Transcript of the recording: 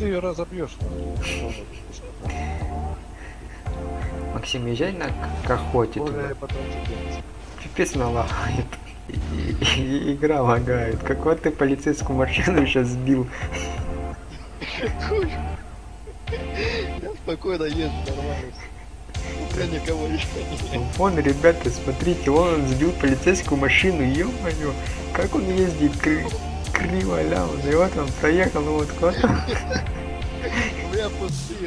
ты ее разобьешь? Максим, езжай к охоте туда. Пипец налагает. И игра лагает. Как вот ты полицейскую машину сейчас сбил. Я спокойно езжу, нормально. Я никого не хочу. Вон, ребята, смотрите, он сбил полицейскую машину, ё-моё. Как он ездит криво-ляво. И вот он проехал, ну вот куда-то. У меня пустые.